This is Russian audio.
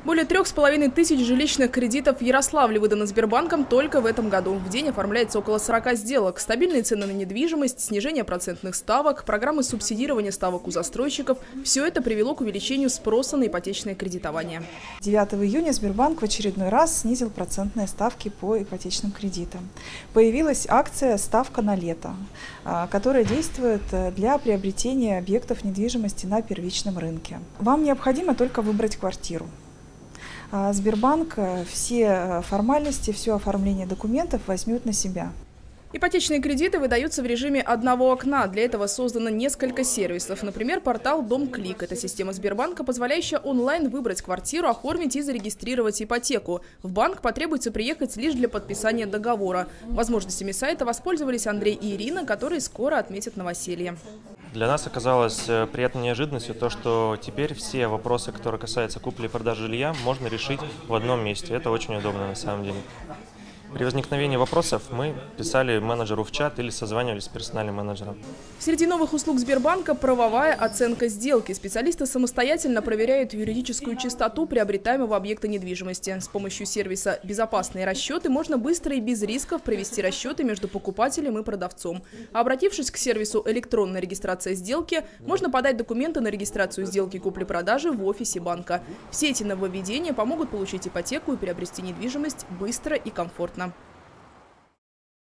Более 3500 жилищных кредитов в Ярославле выдано Сбербанком только в этом году. В день оформляется около 40 сделок. Стабильные цены на недвижимость, снижение процентных ставок, программы субсидирования ставок у застройщиков – все это привело к увеличению спроса на ипотечное кредитование. 9 июня Сбербанк в очередной раз снизил процентные ставки по ипотечным кредитам. Появилась акция «Ставка на лето», которая действует для приобретения объектов недвижимости на первичном рынке. Вам необходимо только выбрать квартиру. Сбербанк все формальности, все оформление документов возьмет на себя. Ипотечные кредиты выдаются в режиме одного окна. Для этого создано несколько сервисов. Например, портал «Дом-клик». Это система Сбербанка, позволяющая онлайн выбрать квартиру, оформить и зарегистрировать ипотеку. В банк потребуется приехать лишь для подписания договора. Возможностями сайта воспользовались Андрей и Ирина, которые скоро отметят новоселье. Для нас оказалось приятной неожиданностью то, что теперь все вопросы, которые касаются купли и продажи жилья, можно решить в одном месте. Это очень удобно на самом деле. При возникновении вопросов мы писали менеджеру в чат или созванивались с персональным менеджером. Среди новых услуг Сбербанка – правовая оценка сделки. Специалисты самостоятельно проверяют юридическую чистоту приобретаемого объекта недвижимости. С помощью сервиса «Безопасные расчеты» можно быстро и без рисков провести расчеты между покупателем и продавцом. А обратившись к сервису «Электронная регистрация сделки», можно подать документы на регистрацию сделки купли-продажи в офисе банка. Все эти нововведения помогут получить ипотеку и приобрести недвижимость быстро и комфортно.